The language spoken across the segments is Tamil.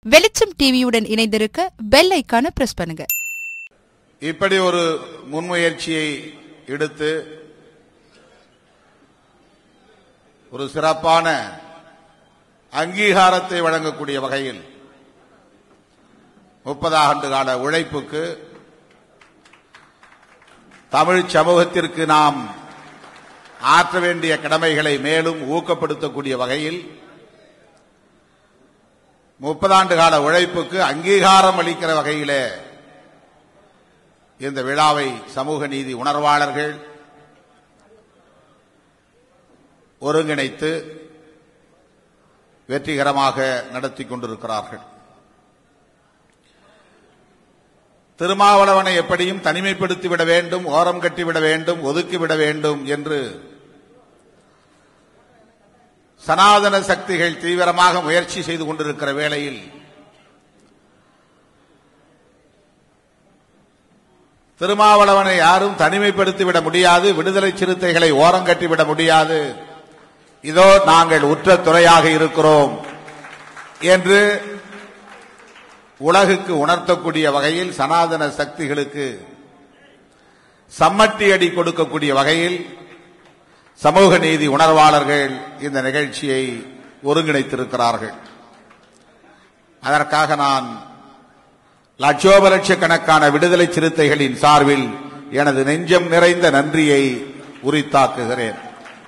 வெளிச்சம் டிவியுடன் இணைந்திருக்க பெல் ஐகானை பிரஸ் பண்ணுங்க. இப்படி ஒரு முன்முயற்சியை எடுத்து ஒரு சிறப்பான அங்கீகாரத்தை வழங்கக்கூடிய வகையில் 30 ஆண்டு கால உழைப்புக்கு தமிழ் சமூகத்திற்கு நாம் ஆற்ற வேண்டிய கடமைகளை மேலும் ஊக்கப்படுத்தக்கூடிய வகையில் 30 ஆண்டு கால உழைப்புக்கு அங்கீகாரம் அளிக்கிற வகையிலே இந்த விழாவை சமூக நீதி உணர்வாளர்கள் ஒருங்கிணைத்து வெற்றிகரமாக நடத்தி கொண்டிருக்கிறார்கள். திருமாவளவனை எப்படியும் தனிமைப்படுத்திவிட வேண்டும், ஓரம் கட்டிவிட வேண்டும், ஒதுக்கிவிட வேண்டும் என்று சனாதன சக்திகள் தீவிரமாக முயற்சி செய்து கொண்டிருக்கிற வேளையில் திருமாவளவனை யாரும் தனிமைப்படுத்திவிட முடியாது, விடுதலை சிறுத்தைகளை ஓரம் கட்டிவிட முடியாது, இதோ நாங்கள் உற்ற துறையாக இருக்கிறோம் என்று உலகுக்கு உணர்த்தக்கூடிய வகையில் சனாதன சக்திகளுக்கு சம்மட்டி அடி கொடுக்கக்கூடிய வகையில் சமூக நீதி உணர்வாளர்கள் இந்த நிகழ்ச்சியை ஒருங்கிணைத்திருக்கிறார்கள். அதற்காக நான் லட்சோப லட்சக்கணக்கான விடுதலை சிறுத்தைகளின் சார்பில் எனது நெஞ்சம் நிறைந்த நன்றியை உரித்தாக்குகிறேன்.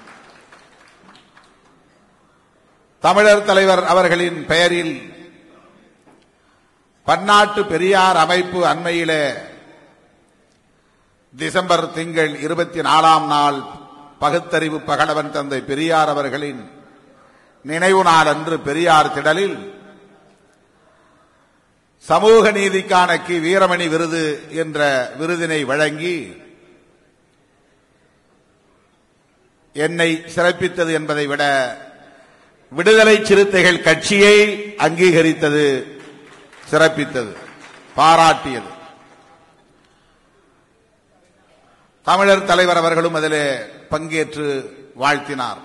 தமிழர் தலைவர் அவர்களின் பெயரில் பன்னாட்டு பெரியார் அமைப்பு அண்மையிலே டிசம்பர் திங்கள் 24ஆம் நாள் பகுத்தறிவு பகலவன் தந்தை பெரியார் அவர்களின் நினைவு நாள் அன்று பெரியார் திடலில் சமூக நீதிக்கான கி வீரமணி விருது என்ற விருதினை வழங்கி என்னை சிறப்பித்தது என்பதை விட விடுதலை சிறுத்தைகள் கட்சியை அங்கீகரித்தது, சிறப்பித்தது, பாராட்டியது. தமிழர் தலைவர் அவர்களும் அதிலே பங்கேற்று வாழ்த்தினார்.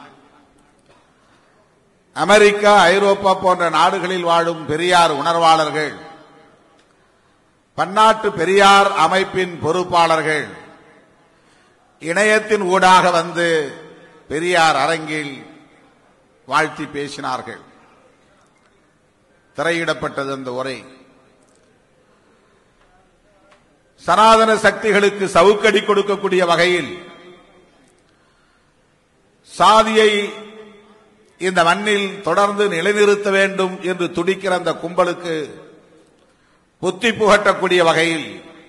அமெரிக்கா, ஐரோப்பா போன்ற நாடுகளில் வாழும் பெரியார் உணர்வாளர்கள், பன்னாட்டு பெரியார் அமைப்பின் பொறுப்பாளர்கள் இணையத்தின் ஊடாக வந்து பெரியார் அரங்கில் வாழ்த்தி பேசினார்கள். திரையிடப்பட்டது அந்த உரை. சனாதன சக்திகளுக்கு சவுக்கடி கொடுக்கக்கூடிய வகையில் சாதியை இந்த மண்ணில் தொடர்ந்து நிலைநிறுத்த வேண்டும் என்று துடிக்கிற அந்த கும்பலுக்கு புத்தி புகட்டக்கூடிய வகையில்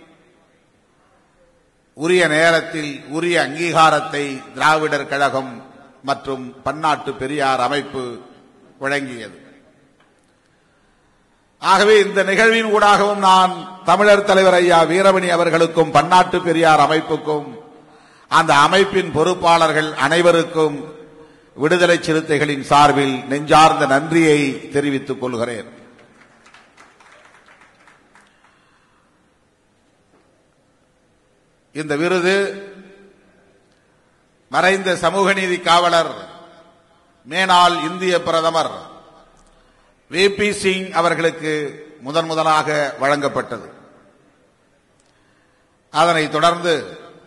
உரிய நேரத்தில் உரிய அங்கீகாரத்தை திராவிடர் கழகம் மற்றும் பன்னாட்டு பெரியார் அமைப்பு வழங்கியது. ஆகவே இந்த நிகழ்வின் ஊடாகவும் நான் தமிழர் தலைவர் ஐயா வீரமணி அவர்களுக்கும் பன்னாட்டு பெரியார் அமைப்புக்கும் அந்த அமைப்பின் பொறுப்பாளர்கள் அனைவருக்கும் விடுதலை சிறுத்தைகளின் சார்பில் நெஞ்சார்ந்த நன்றியை தெரிவித்துக் கொள்கிறேன். இந்த விருது மறைந்த சமூக நீதி காவலர் மேனாள் இந்திய பிரதமர் VP சிங் அவர்களுக்கு முதலாக வழங்கப்பட்டது. அதனைத் தொடர்ந்து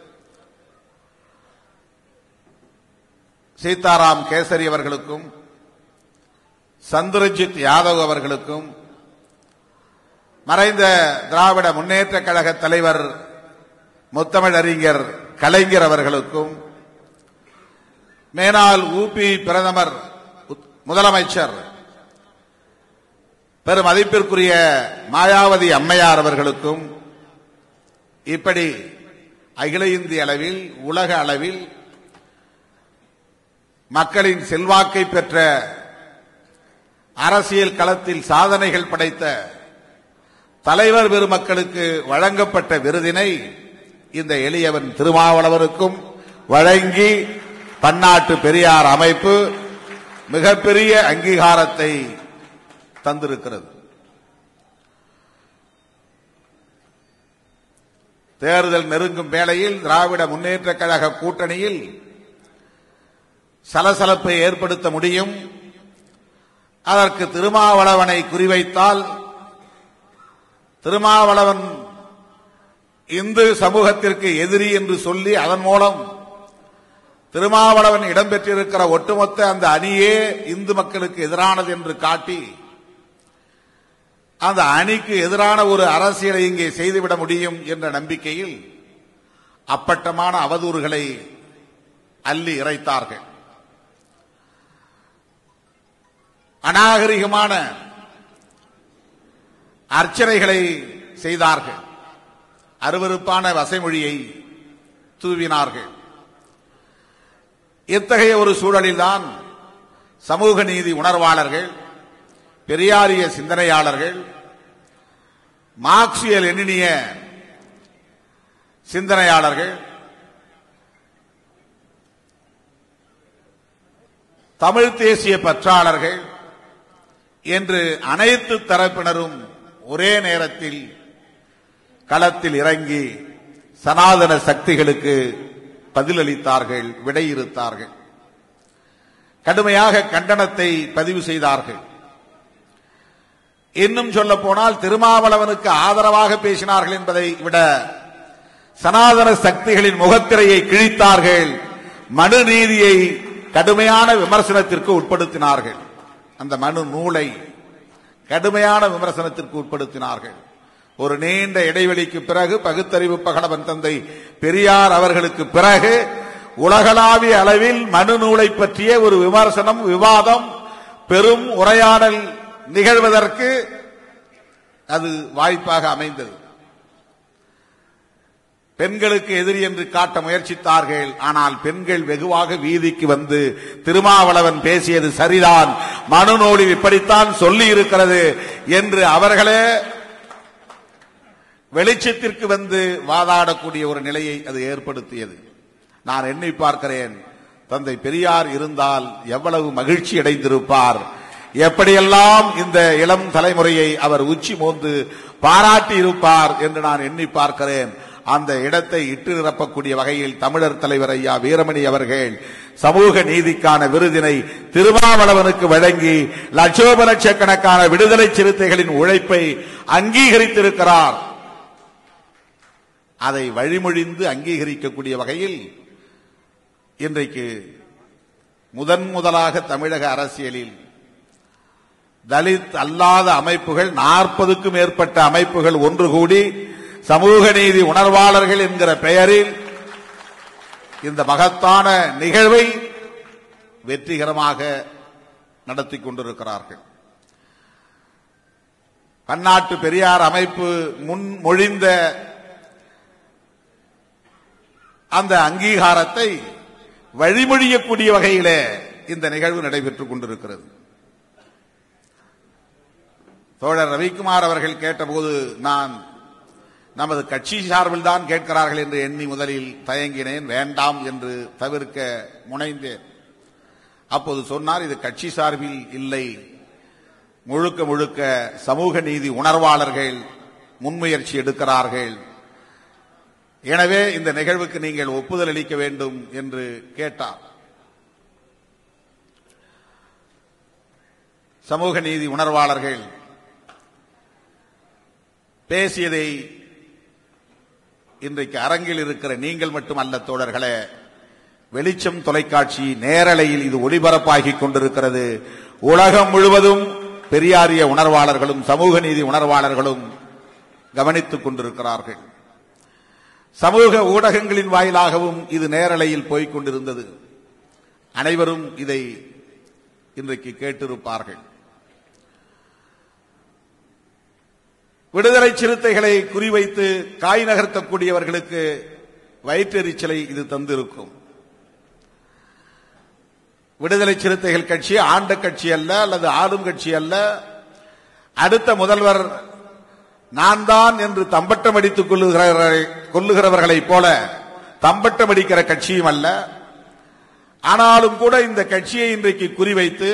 சீதாராம் கேசரி அவர்களுக்கும் சந்திரஜித் யாதவ் அவர்களுக்கும் மறைந்த திராவிட முன்னேற்ற கழக தலைவர் முத்தமிழறிஞர் கலைஞர் அவர்களுக்கும் மேனாள் UP பிரதமர் முதலமைச்சர் பெரும் மதிப்பிற்குரிய மாயாவதி அம்மையார் அவர்களுக்கும் இப்படி அகில இந்திய அளவில் உலக அளவில் மக்களின் செல்வாக்கை பெற்ற அரசியல் களத்தில் சாதனைகள் படைத்த தலைவர் பெருமக்களுக்கு வழங்கப்பட்ட விருதினை இந்த எளியவன் திருமாவளவனுக்கும் வழங்கி பன்னாட்டு பெரியார் அமைப்பு மிகப்பெரிய அங்கீகாரத்தை தந்திருக்கிறது. தேர்தல் நெருங்கும் வேளையில் திராவிட முன்னேற்ற கழக கூட்டணியில் சலசலப்பை ஏற்படுத்த முடியும். அதற்கு திருமாவளவனை குறிவைத்தால் திருமாவளவன் இந்து சமூகத்திற்கு எதிரி என்று சொல்லி அதன் மூலம் திருமாவளவன் இடம்பெற்றிருக்கிற ஒட்டுமொத்த அந்த அணியே இந்து மக்களுக்கு எதிரானது என்று காட்டி அந்த அணிக்கு எதிரான ஒரு அரசியலை இங்கே செய்துவிட முடியும் என்ற நம்பிக்கையில் அப்பட்டமான அவதூறுகளை அள்ளி இறைத்தார்கள். அநாகரிகமான அர்ச்சனைகளை செய்தார்கள். அருவருப்பான வசைமொழியை தூவினார்கள். இத்தகைய ஒரு சூழலில்தான் சமூக நீதி உணர்வாளர்கள், பெரியாரிய சிந்தனையாளர்கள், மார்க்சிய லெனினிய சிந்தனையாளர்கள், தமிழ் தேசிய பற்றாளர்கள் என்று அனைத்து தரப்பினரும் ஒரே நேரத்தில் களத்தில் இறங்கி சனாதன சக்திகளுக்கு பதிலளித்தார்கள், விடையிறுத்தார்கள். கடுமையாக கண்டனத்தை பதிவு செய்தார்கள். இன்னும் சொல்ல போனால் திருமாவளவனுக்கு ஆதரவாக பேசினார்கள் என்பதை விட சனாதன சக்திகளின் முகத்திரையை கிழித்தார்கள். மனு நீதியை கடுமையான விமர்சனத்திற்கு உட்படுத்தினார்கள். அந்த மனு நூலை கடுமையான விமர்சனத்திற்கு உட்படுத்தினார்கள். ஒரு நீண்ட இடைவெளிக்கு பிறகு பகுத்தறிவு பகடவன் தந்தை பெரியார் அவர்களுக்கு பிறகு உலகளாவிய அளவில் மனு நூலை பற்றிய ஒரு விமர்சனம், விவாதம், பெரும் உரையாடல் நிகழ்வதற்கு அது வாய்ப்பாக அமைந்தது. பெண்களுக்கு எதிரி என்று காட்ட முயற்சித்தார்கள். ஆனால் பெண்கள் வெகுவாக வீதிக்கு வந்து திருமாவளவன் பேசியது சரிதான், மனு நூலில் இப்படித்தான் சொல்லி இருக்கிறது என்று அவர்களே வெளிச்சத்திற்கு வந்து வாதாடக்கூடிய ஒரு நிலையை அது ஏற்படுத்தியது. நான் எண்ணி பார்க்கிறேன், தந்தை பெரியார் இருந்தால் எவ்வளவு மகிழ்ச்சி அடைந்திருப்பார், எப்படியெல்லாம் இந்த இளம் தலைமுறையை அவர் உச்சி மோந்து பாராட்டி இருப்பார் என்று நான் எண்ணி பார்க்கிறேன். அந்த இடத்தை இட்டு நிரப்பக்கூடிய வகையில் தமிழர் தலைவர் ஐயா வீரமணி அவர்கள் சமூக நீதிக்கான விருதினை திருமாவளவனுக்கு வழங்கி லட்சோப லட்சக்கணக்கான விடுதலை சிறுத்தைகளின் உழைப்பை அங்கீகரித்திருக்கிறார். அதை வழிமொழிந்து அங்கீகரிக்கக்கூடிய வகையில் இன்றைக்கு முதலாக தமிழக அரசியலில் தலித் அல்லாத அமைப்புகள் 40க்கும் மேற்பட்ட அமைப்புகள் ஒன்று கூடி சமூக நீதி உணர்வாளர்கள் என்கிற பெயரில் இந்த மகத்தான நிகழ்வை வெற்றிகரமாக நடத்தி கொண்டிருக்கிறார்கள். பன்னாட்டு பெரியார் அமைப்பு முன்மொழிந்த அந்த அங்கீகாரத்தை வழிமொழியக்கூடிய வகையிலே இந்த நிகழ்வு நடைபெற்றுக் கொண்டிருக்கிறது. தோழர் ரவிக்குமார் அவர்கள் கேட்டபோது நான் நமது கட்சி சார்பில் தான் கேட்கிறார்கள் என்று எண்ணி முதலில் தயங்கினேன், வேண்டாம் என்று தவிர்க்க முனைந்தேன். அப்போது சொன்னார், இது கட்சி சார்பில் இல்லை, முழுக்க முழுக்க சமூக நீதி உணர்வாளர்கள் முன்முயற்சி எடுக்கிறார்கள், எனவே இந்த நிகழ்வுக்கு நீங்கள் ஒப்புதல் அளிக்க வேண்டும் என்று கேட்டார். சமூக நீதி உணர்வாளர்கள் பேசியதை இன்றைக்கு அரங்கில் இருக்கிற நீங்கள் மட்டுமல்ல தோழர்களே, வெளிச்சம் தொலைக்காட்சி நேரலையில் இது ஒளிபரப்பாகிக் கொண்டிருக்கிறது. உலகம் முழுவதும் பெரியாரிய உணர்வாளர்களும் சமூக நீதி உணர்வாளர்களும் கவனித்துக் கொண்டிருக்கிறார்கள். சமூக ஊடகங்களின் வாயிலாகவும் இது நேரலையில் போய்க் கொண்டிருந்தது. அனைவரும் இதை இன்றைக்கு கேட்டிருப்பார்கள். விடுதலை சிறுத்தைகளை குறிவைத்து காய் நகர்த்தக்கூடியவர்களுக்கு வயிற்றெரிச்சலை இது தந்திருக்கும். விடுதலை சிறுத்தைகள் கட்சி ஆண்ட கட்சி அல்ல, அல்லது ஆளும் கட்சி அல்ல. அடுத்த முதல்வர் நான் தான் என்று தம்பட்டம் அடித்துக் கொள்ளுகிறவர்களைப் போல தம்பட்டம் அடிக்கிற கட்சியும் அல்ல. ஆனாலும் கூட இந்த கட்சியை இன்றைக்கு குறிவைத்து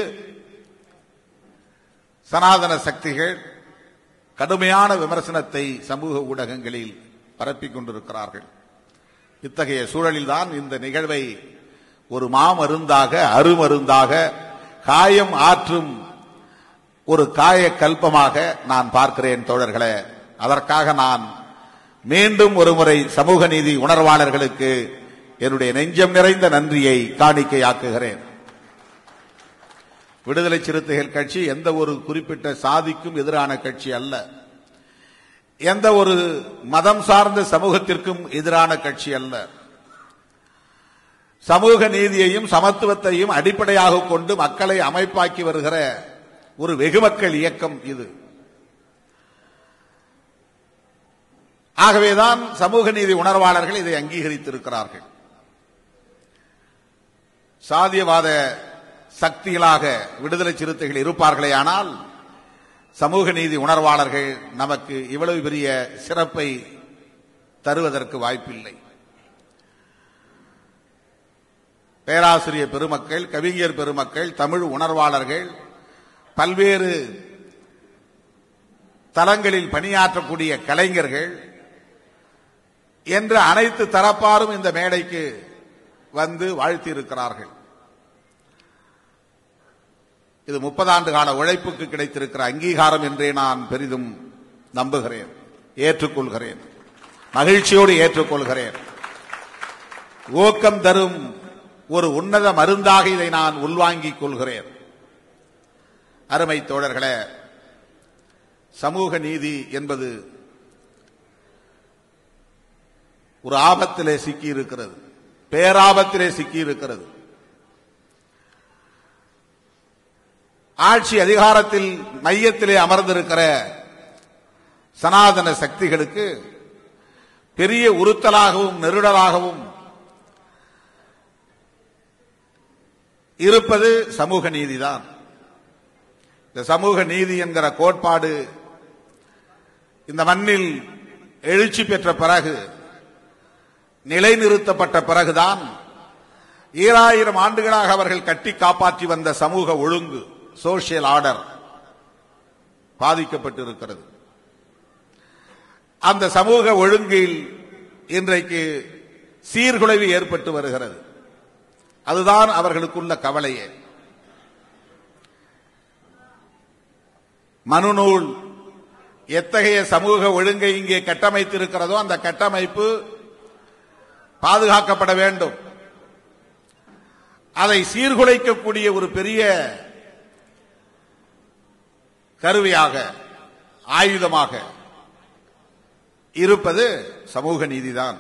சனாதன சக்திகள் கடுமையான விமர்சனத்தை சமூக ஊடகங்களில் பரப்பிக் கொண்டிருக்கிறார்கள். இத்தகைய சூழலில்தான் இந்த நிகழ்வை ஒரு மாமருந்தாக, அருமருந்தாக, காயம் ஆற்றும் ஒரு காய கல்பமாக நான் பார்க்கிறேன் தோழர்களே. அதற்காக நான் மீண்டும் ஒருமுறை சமூக நீதி உணர்வாளர்களுக்கு என்னுடைய நெஞ்சம் நிறைந்த நன்றியை காணிக்கையாக்குகிறேன். விடுதலை சிறுத்தைகள் கட்சி எந்த ஒரு குறிப்பிட்ட சாதிக்கும் எதிரான கட்சி அல்ல, எந்த ஒரு மதம் சார்ந்த சமூகத்திற்கும் எதிரான கட்சி அல்ல. சமூக நீதியையும் சமத்துவத்தையும் அடிப்படையாக கொண்டு மக்களை அமைப்பாக்கி வருகிற ஒரு வெகுமக்கள் இயக்கம் இது. ஆகவேதான் சமூக நீதி உணர்வாளர்கள் இதை அங்கீகரித்திருக்கிறார்கள். சாதியவாத சக்திகளாக விடுதலை சிறுத்தைகள் இருப்பார்களே ஆனால் சமூக நீதி உணர்வாளர்கள் நமக்கு இவ்வளவு பெரிய சிறப்பை தருவதற்கு வாய்ப்பில்லை. பேராசிரியர் பெருமக்கள், கவிஞர் பெருமக்கள், தமிழ் உணர்வாளர்கள், பல்வேறு தளங்களில் பணியாற்றக்கூடிய கலைஞர்கள் என்ற அனைத்து தரப்பாரும் இந்த மேடைக்கு வந்து வாழ்த்தியிருக்கிறார்கள். இது 30 ஆண்டு கால உழைப்புக்கு கிடைத்திருக்கிற அங்கீகாரம் என்றே நான் பெரிதும் நம்புகிறேன், ஏற்றுக்கொள்கிறேன், மகிழ்ச்சியோடு ஏற்றுக்கொள்கிறேன். ஊக்கம் தரும் ஒரு உன்னத மருந்தாக இதை நான் உள்வாங்கிக் கொள்கிறேன். அருமை தோழர்களே, சமூக நீதி என்பது ஒரு ஆபத்திலே சிக்கியிருக்கிறது, பேராபத்திலே சிக்கியிருக்கிறது. ஆட்சி அதிகாரத்தில் மையத்திலே அமர்ந்திருக்கிற சனாதன சக்திகளுக்கு பெரிய உறுத்தலாகவும் நெருடலாகவும் இருப்பது சமூக நீதிதான். இந்த சமூக நீதி என்கிற கோட்பாடு இந்த மண்ணில் எழுச்சி பெற்ற பிறகு, நிலைநிறுத்தப்பட்ட பிறகுதான் 2000 ஆண்டுகளாக அவர்கள் கட்டி காப்பாற்றி வந்த சமூக ஒழுங்கு, சோசியல் ஆர்டர் பாதிக்கப்பட்டிருக்கிறது. அந்த சமூக ஒழுங்கில் இன்றைக்கு சீர்குலைவு ஏற்பட்டு வருகிறது. அதுதான் அவர்களுக்குள்ள கவலையே. மனுநூல் எத்தகைய சமூக ஒழுங்கை இங்கே கட்டமைத்திருக்கிறதோ அந்த கட்டமைப்பு பாதுகாக்கப்பட வேண்டும். அதை சீர்குலைக்கக்கூடிய ஒரு பெரிய கருவியாக, ஆயுதமாக இருப்பது சமூக நீதிதான்.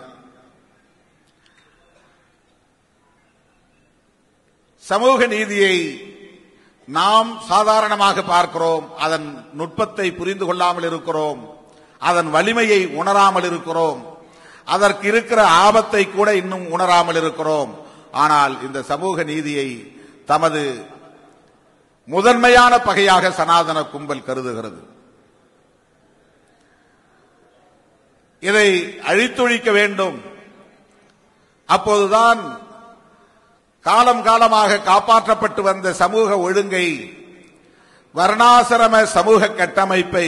சமூக நீதியை நாம் சாதாரணமாக பார்க்கிறோம், அதன் நுட்பத்தை புரிந்து கொள்ளாமல் இருக்கிறோம், அதன் வலிமையை உணராமல் இருக்கிறோம், அதற்கு இருக்கிற ஆபத்தை கூட இன்னும் உணராமல் இருக்கிறோம். ஆனால் இந்த சமூக நீதியை தமது முதன்மையான பகையாக சனாதன கும்பல் கருதுகிறது. இதை அழித்தொழிக்க வேண்டும். அப்போதுதான் காலம் காலமாக காப்பாற்றப்பட்டு வந்த சமூக ஒழுங்கை, வர்ணாசிரம சமூக கட்டமைப்பை,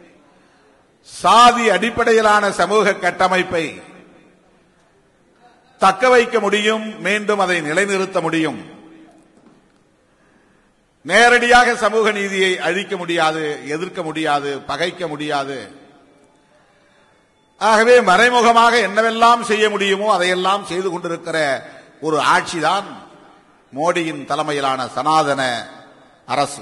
சாதி அடிப்படையிலான சமூக கட்டமைப்பை தக்க வைக்க முடியும், மீண்டும் அதை நிலைநிறுத்த முடியும். நேரடியாக சமூக நீதியை அழிக்க முடியாது, எதிர்க்க முடியாது, பகைக்க முடியாது. ஆகவே மறைமுகமாக என்னவெல்லாம் செய்ய முடியுமோ அதையெல்லாம் செய்து கொண்டிருக்கிற ஒரு ஆட்சிதான் மோடியின் தலைமையிலான சனாதன அரசு.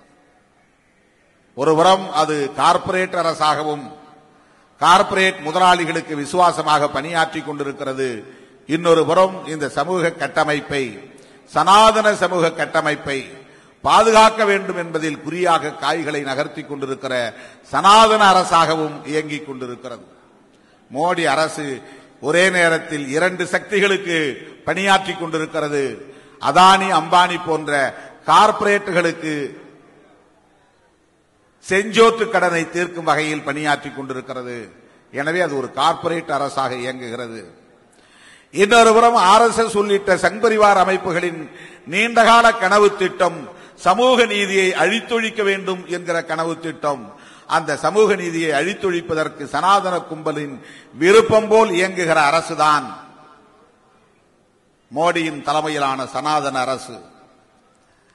ஒருபுறம் அது கார்ப்பரேட் அரசாகவும் கார்ப்பரேட் முதலாளிகளுக்கு விசுவாசமாக பணியாற்றிக் கொண்டிருக்கிறது. இன்னொரு புறம் இந்த சமூக கட்டமைப்பை, சனாதன சமூக கட்டமைப்பை பாதுகாக்க வேண்டும் என்பதில் குறியாக காய்களை நகர்த்தி கொண்டிருக்கிற சனாதன அரசாகவும் இயங்கிக் கொண்டிருக்கிறது. மோடி அரசு ஒரே நேரத்தில் 2 சக்திகளுக்கு பணியாற்றிக் கொண்டிருக்கிறது. அதானி, அம்பானி போன்ற கார்ப்பரேட்டுகளுக்கு செஞ்சோற்று கடனை தீர்க்கும் வகையில் பணியாற்றிக் கொண்டிருக்கிறது. எனவே அது ஒரு கார்ப்பரேட் அரசாக இயங்குகிறது. இன்னொரு புறம் RSS உள்ளிட்ட சங்பரிவார் அமைப்புகளின் நீண்டகால கனவு திட்டம் சமூக நீதியை அழித்தொழிக்க வேண்டும் என்கிற கனவு திட்டம். அந்த சமூக நீதியை அழித்தொழிப்பதற்கு சனாதன கும்பலின் விருப்பம் போல் இயங்குகிற அரசுதான் மோடியின் தலைமையிலான சனாதன அரசு.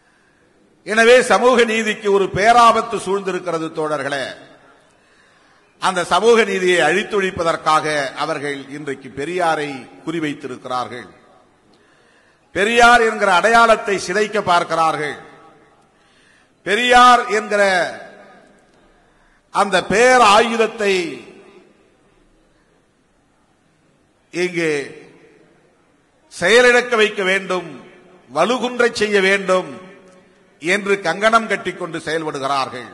எனவே சமூக நீதிக்கு ஒரு பேராபத்து சூழ்ந்திருக்கிறது தோழர்களே. அந்த சமூக நீதியை அழித்தொழிப்பதற்காக அவர்கள் இன்றைக்கு பெரியாரை குறிவைத்திருக்கிறார்கள். பெரியார் என்கிற அடையாளத்தை சிதைக்க பார்க்கிறார்கள். பெரியார் என்கிற அந்த பேர் ஆயுதத்தை இங்கே செயலிழக்க வைக்க வேண்டும், வலுகுன்றச் செய்ய வேண்டும் என்று கங்கணம் கட்டிக்கொண்டு செயல்படுகிறார்கள்.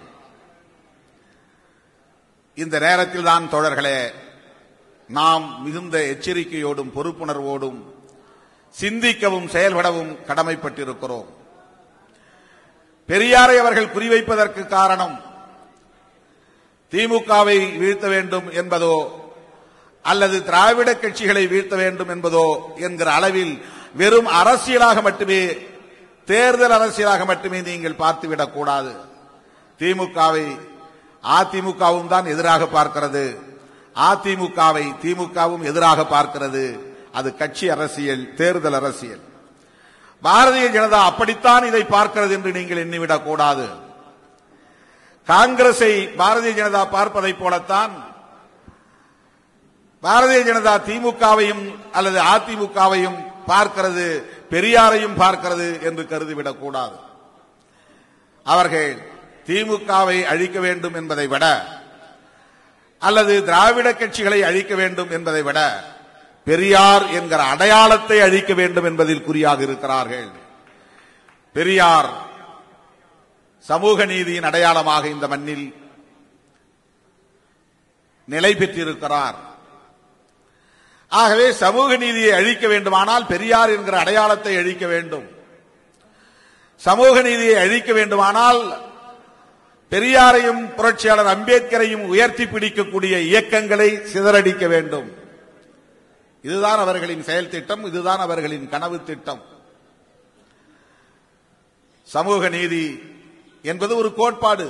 இந்த நேரத்தில் தான் தோழர்களே, நாம் மிகுந்த எச்சரிக்கையோடும் பொறுப்புணர்வோடும் சிந்திக்கவும் செயல்படவும் கடமைப்பட்டிருக்கிறோம். பெரியாரை அவர்கள் குறிவைப்பதற்கு காரணம் திமுகவை வீழ்த்த வேண்டும் என்பதோ அல்லது திராவிட கட்சிகளை வீழ்த்த வேண்டும் என்பதோ என்கிற அளவில் வெறும் அரசியலாக மட்டுமே, தேர்தல் அரசியலாக மட்டுமே நீங்கள் பார்த்துவிடக் கூடாது. திமுகவை அதிமுகவும் தான் எதிராக பார்க்கிறது, அதிமுகவை திமுகவும் எதிராக பார்க்கிறது. அது கட்சி அரசியல், தேர்தல் அரசியல். பாரதிய ஜனதா அப்படித்தான் இதை பார்க்கிறது என்று நீங்கள் எண்ணிவிடக் கூடாது. காங்கிரஸை பாரதிய ஜனதா பார்ப்பதை போலத்தான் பாரதிய ஜனதா திமுகவையும் அல்லது அதிமுகவையும் பார்க்கிறது, பெரியாரையும் பார்க்கிறது என்று கருதிவிடக் கூடாது. அவர்கள் திமுகவை அழிக்க வேண்டும் என்பதை விட அல்லது திராவிட கட்சிகளை அழிக்க வேண்டும் என்பதை விட பெரியார் என்கிற அடையாளத்தை அழிக்க வேண்டும் என்பதில் குறியாக இருக்கிறார்கள். பெரியார் சமூக நீதியின் அடையாளமாக இந்த மண்ணில் நிலை பெற்றிருக்கிறார். ஆகவே சமூக நீதியை அழிக்க வேண்டுமானால் பெரியார் என்கிற அடையாளத்தை அழிக்க வேண்டும். சமூக நீதியை அழிக்க வேண்டுமானால் பெரியாரையும் புரட்சியாளர் அம்பேத்கரையும் உயர்த்தி பிடிக்கக்கூடிய இயக்கங்களை சிதறடிக்க வேண்டும். இதுதான் அவர்களின் செயல் திட்டம், இதுதான் அவர்களின் கனவு திட்டம். சமூக நீதி என்பது ஒரு கோட்பாடு.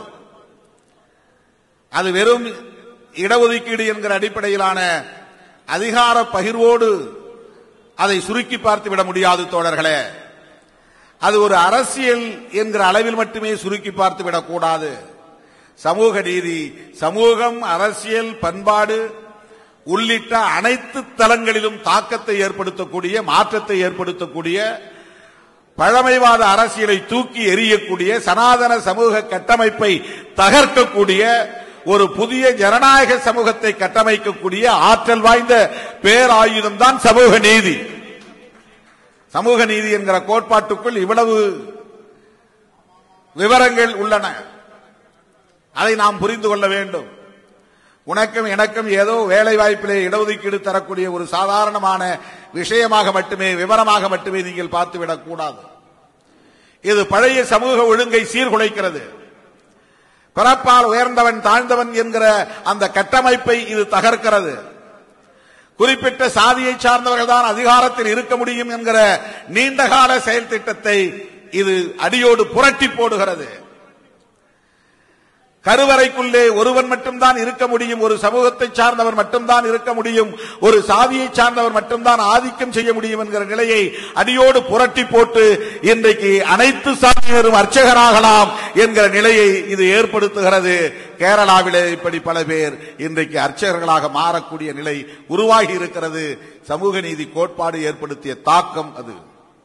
அது வெறும் இடஒதுக்கீடு என்கிற அடிப்படையிலான அதிகார பகிர்வோடு அதை சுருக்கி பார்த்து விட முடியாது தோழர்களே. அது ஒரு அரசியல் என்கிற அளவில் மட்டுமே சுருக்கி பார்த்து விடக்கூடாது. சமூக நீதி சமூகம், அரசியல், பண்பாடு உள்ளிட்ட அனைத்து தளங்களிலும் தாக்கத்தை ஏற்படுத்தக்கூடிய, மாற்றத்தை ஏற்படுத்தக்கூடிய, பழமைவாத அரசியலை தூக்கி எறியக்கூடிய, சனாதன சமூக கட்டமைப்பை தகர்க்கக்கூடிய, ஒரு புதிய ஜனநாயக சமூகத்தை கட்டமைக்கக்கூடிய ஆற்றல் வாய்ந்த பேராயுதம் தான் சமூக நீதி. சமூக நீதி என்கிற கோட்பாட்டுக்குள் இவ்வளவு விவரங்கள் உள்ளன. அதை நாம் புரிந்து கொள்ள வேண்டும். உனக்கும் எனக்கும் ஏதோ வேலை வாய்ப்பிலே இடஒதுக்கீடு தரக்கூடிய ஒரு சாதாரணமான விஷயமாக மட்டுமே, விவரமாக மட்டுமே நீங்கள் பார்த்துவிடக் கூடாது. இது பழைய சமூக ஒழுங்கை சீர்குலைக்கிறது. பிறப்பால் உயர்ந்தவன் தாழ்ந்தவன் என்கிற அந்த கட்டமைப்பை இது தகர்க்கிறது. குறிப்பிட்ட சாதியை சார்ந்தவர்கள் தான் அதிகாரத்தில் இருக்க முடியும் என்கிற நீண்டகால செயல் திட்டத்தை இது அடியோடு புரட்டி போடுகிறது. கருவறைக்குள்ளே ஒருவன் மட்டும்தான் இருக்க முடியும், ஒரு சமூகத்தை சார்ந்தவர் மட்டும்தான் இருக்க முடியும், ஒரு சாதியை சார்ந்தவர் மட்டும்தான் ஆதிக்கம் செய்ய முடியும் என்கிற நிலையை அடியோடு புரட்டி போட்டு இன்றைக்கு அனைத்து சாதியினரும் அர்ச்சகராகலாம் என்கிற நிலையை இது ஏற்படுத்துகிறது. கேரளாவிலே இப்படி பல பேர் இன்றைக்கு அர்ச்சகர்களாக மாறக்கூடிய நிலை உருவாகி இருக்கிறது. சமூக நீதி கோட்பாடு ஏற்படுத்திய தாக்கம் அது.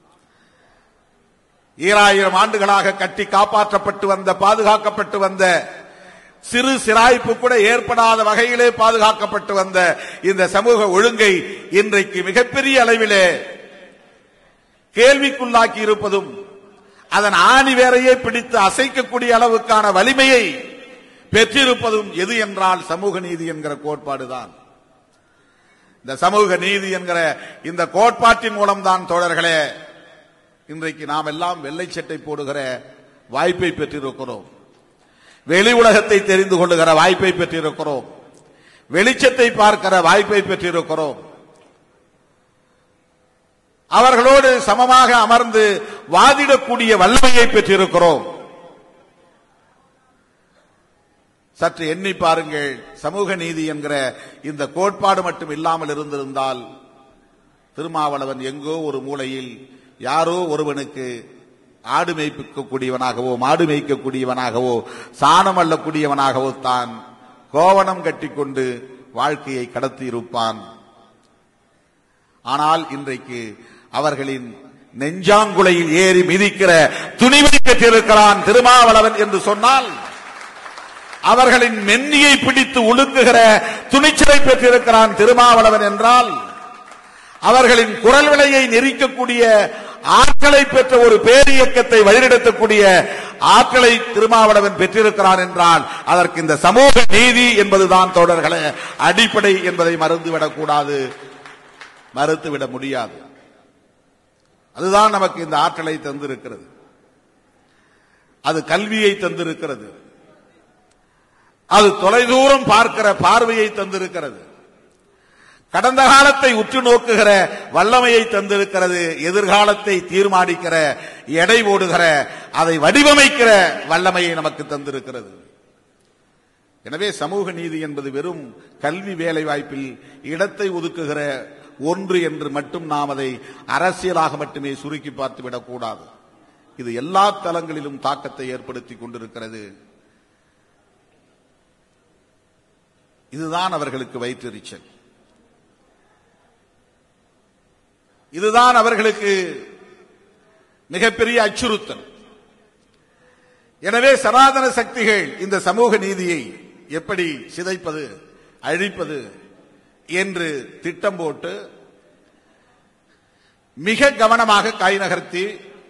2000 ஆண்டுகளாக கட்டி காப்பாற்றப்பட்டு வந்த, பாதுகாக்கப்பட்டு வந்த, சிறு சிராய்ப்பு கூட ஏற்படாத வகையிலே பாதுகாக்கப்பட்டு வந்த இந்த சமூக ஒழுங்கை இன்றைக்கு மிகப்பெரிய அளவிலே கேள்விக்குள்ளாக்கி இருப்பதும், அதன் ஆணி வேரையே பிடித்து அசைக்கக்கூடிய அளவுக்கான வலிமையை பெற்றிருப்பதும் எது என்றால் சமூக நீதி என்கிற கோட்பாடுதான். இந்த சமூக நீதி என்கிற இந்த கோட்பாட்டின் மூலம்தான் தோழர்களே இன்றைக்கு நாம் எல்லாம் வெள்ளை சட்டை போடுகிற வாய்ப்பை பெற்றிருக்கிறோம். வெளி உலகத்தை தெரிந்து கொள்ளுகிற வாய்ப்பை பெற்றிருக்கிறோம். வெளிச்சத்தை பார்க்கிற வாய்ப்பை பெற்றிருக்கிறோம். அவர்களோடு சமமாக அமர்ந்து வாதிடக்கூடிய வல்லமையை பெற்றிருக்கிறோம். சற்று எண்ணி பாருங்கள். சமூக நீதி என்கிற இந்த கோட்பாடு மட்டும் இல்லாமல் இருந்திருந்தால் திருமாவளவன் எங்கோ ஒரு மூலையில் யாரோ ஒருவனுக்கு ஆடு மேய்க்கக்கூடியவனாகவோ, மாடு மேய்க்கக்கூடியவனாகவோ, சாணம் அள்ளக்கூடியவனாகவோ தான் கோவணம் கட்டிக்கொண்டு வாழ்க்கையை கடத்தி இருப்பான். ஆனால் இன்றைக்கு அவர்களின் நெஞ்சாங்குலையில் ஏறி மிதிக்கிற துணிவை பெற்றிருக்கிறான் திருமாவளவன் என்று சொன்னால், அவர்களின் மென்னியை பிடித்து உழுங்குகிற துணிச்சலை பெற்றிருக்கிறான் திருமாவளவன் என்றால், அவர்களின் குரல் விலையை நெரிக்கக்கூடிய ஆற்றலை பெற்ற ஒரு பேரியக்கத்தை வழிநடத்தக்கூடிய ஆற்றலை திருமாவளவன் பெற்றிருக்கிறான் என்றால், அதற்கு இந்த சமூக நீதி என்பதுதான் தோழர்களே அடிப்படை என்பதை மறந்துவிடக்கூடாது, மறுத்துவிட முடியாது. அதுதான் நமக்கு இந்த ஆற்றலை தந்திருக்கிறது. அது கல்வியை தந்திருக்கிறது. அது தொலைதூரம் பார்க்கிற பார்வையை தந்திருக்கிறது. கடந்த காலத்தை உற்று நோக்குகிற வல்லமையை தந்திருக்கிறது. எதிர்காலத்தை தீர்மானிக்கிற, எடை போடுகிற, அதை வடிவமைக்கிற வல்லமையை நமக்கு தந்திருக்கிறது. எனவே சமூக நீதி என்பது வெறும் கல்வி வேலை வாய்ப்பில் இடத்தை ஒதுக்குகிற ஒன்று என்று மட்டும் நாம் அதை அரசியலாக மட்டுமே சுருக்கி பார்த்து விடக்கூடாது. இது எல்லா தளங்களிலும் தாக்கத்தை ஏற்படுத்திக் கொண்டிருக்கிறது. இதுதான் அவர்களுக்கு வயிற்றெரிச்சல். இதுதான் அவர்களுக்கு மிகப்பெரிய அச்சுறுத்தல். எனவே சனாதன சக்திகள் இந்த சமூக நீதியை எப்படி சிதைப்பது, அழிப்பது என்று திட்டம் போட்டு மிக கவனமாக கை நகர்த்தி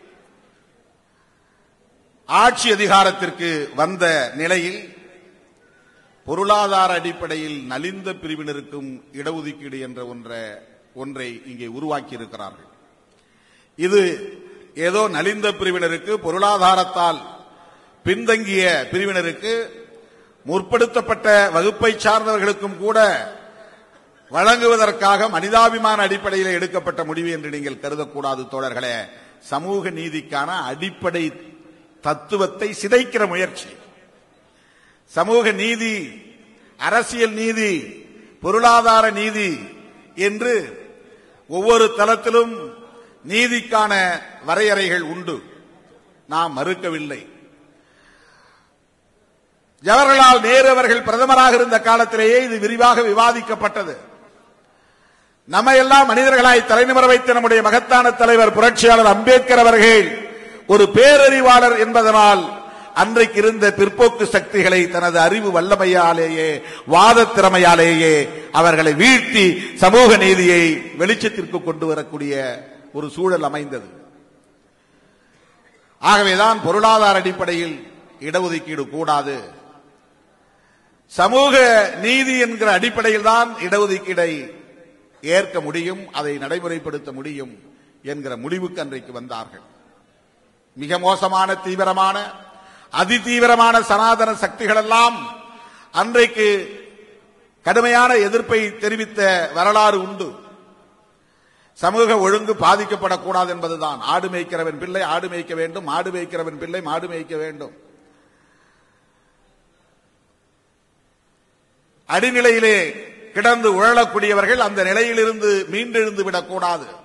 ஆட்சி அதிகாரத்திற்கு வந்த நிலையில் பொருளாதார அடிப்படையில் நலிந்த பிரிவினருக்கும் இடஒதுக்கீடு என்ற ஒன்றை இங்கே உருவாக்கி இருக்கிறார்கள். இது ஏதோ நலிந்த பிரிவினருக்கு, பொருளாதாரத்தால் பின்தங்கிய பிரிவினருக்கு, முற்படுத்தப்பட்ட வகுப்பை சார்ந்தவர்களுக்கும் கூட வழங்குவதற்காக மனிதாபிமான அடிப்படையில் எடுக்கப்பட்ட முடிவு என்று நீங்கள் கருதக்கூடாது தோழர்களே. சமூக நீதிக்கான அடிப்படை தத்துவத்தை சிதைக்கிற முயற்சி. சமூக நீதி, அரசியல் நீதி, பொருளாதார நீதி என்று ஒவ்வொரு தளத்திலும் நீதிக்கான வரையறைகள் உண்டு, நாம் மறுக்கவில்லை. ஜவஹர்லால் நேரு அவர்கள் பிரதமராக இருந்த காலத்திலேயே இது விரிவாக விவாதிக்கப்பட்டது. நம்ம எல்லாம் மனிதர்களாய் தலைநிமிர வைத்த நம்முடைய மகத்தான தலைவர் புரட்சியாளர் அம்பேத்கர் அவர்கள் ஒரு பேரறிவாளர் என்பதனால் அன்றைக்கு இருந்த பிற்போக்கு சக்திகளை தனது அறிவு வல்லமையாலேயே, வாத திறமையாலேயே அவர்களை வீழ்த்தி சமூக நீதியை வெளிச்சத்திற்கு கொண்டு வரக்கூடிய ஒரு சூழல் அமைந்தது. ஆகவேதான் பொருளாதார அடிப்படையில் இடஒதுக்கீடு கூடாது, சமூக நீதி என்கிற அடிப்படையில் தான் இடஒதுக்கீடை ஏற்க முடியும், அதை நடைமுறைப்படுத்த முடியும் என்கிற முடிவுக்கு அன்றைக்கு வந்தார்கள். மிக மோசமான, தீவிரமான, அதிதீவிரமான சனாதன சக்திகள் எல்லாம் அன்றைக்கு கடுமையான எதிர்ப்பை தெரிவித்த வரலாறு உண்டு. சமூக ஒழுங்கு பாதிக்கப்படக்கூடாது என்பதுதான். ஆடு மேய்க்கிறவன் பிள்ளை ஆடு மேய்க்க வேண்டும், மாடு மேய்க்கிறவன் பிள்ளை மாடு மேய்க்க வேண்டும். அடிநிலையிலே கிடந்து உழலக்கூடியவர்கள் அந்த நிலையிலிருந்து மீண்டெழுந்து விடக்கூடாது.